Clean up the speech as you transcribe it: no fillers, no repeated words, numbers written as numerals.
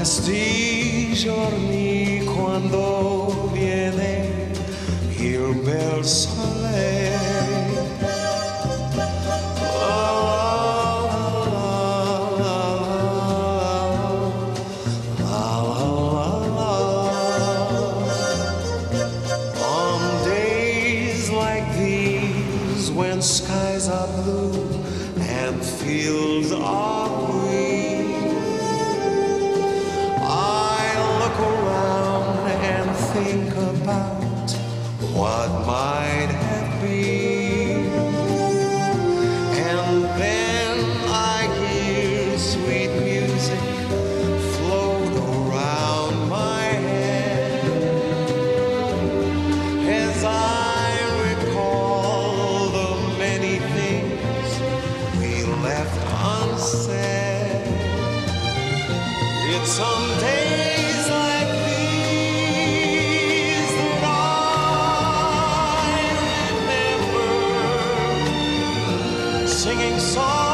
questi giorni quando viene il bel sole. On days like these, when skies are blue and fields are green, I look around and think about what might have been. And then I hear sweet music float around my head as I recall the many things we left unsaid. It's on days like these that I remember singing songs